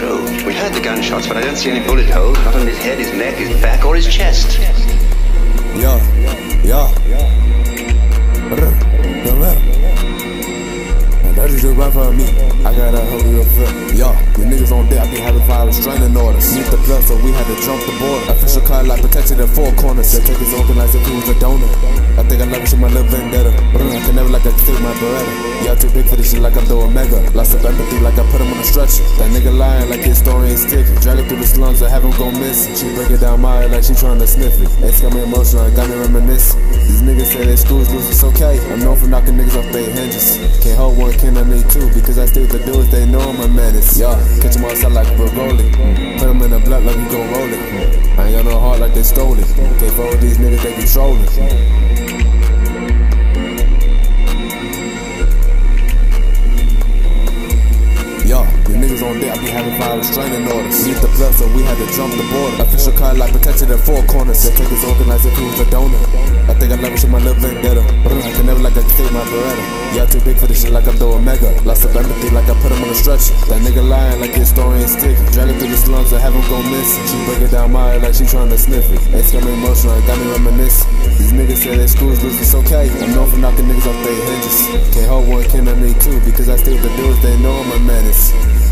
true. We heard the gunshots, but I don't see any bullet holes, not on his head, his neck, his back, or his chest. Yeah. That is just right for me. I gotta help you feel. Yeah, you niggas on deck, I be having fire restraining orders. Need the blood, so we had to jump the border. Official car like protected in four corners. They take his organ like if he was a donor. I think I love it, shit, my little vendetta. I can never like I take my beretta. Yeah, too big for this shit like I'm the Omega. Lots of empathy like I put him on a stretcher. That nigga lying like his story ain't sticky. Drag it through the slums, I have him go missing. She break it down my head like she trying to sniff it. It's got me emotional, got me reminiscing. These niggas say they screws loose, it's okay. I'm known for knocking niggas off their hinges. Can't hold one, can I need two? Because I still the dudes, they know I'm a menace. Yeah, catch him outside like a goalie. Put him in the blood like we gon' roll it. I ain't got no heart like they stole it. Can't fuck with these niggas, they be trolling. You niggas on deck, I be having fire restraining orders. Need the blood, so we had to jump the border. Official car like protected in four corners. They take his organ like if he was a donor. I think I love it, shit, my little vendetta. I can never like I take my beretta. Yeah, too big for this shit like I'm the Omega. Lots of empathy like I put him on a stretcher. That nigga lying like his story ain't sticky. Drag it through the slums, I have him go missing. She break it down my head like she trying to sniff it. It's got me emotional, got me reminiscing. These niggas say they screws loose, it's okay. I'm known for knocking niggas off their hinges. Can't hold one, can I need two? Because I still the dudes, they know I'm a menace.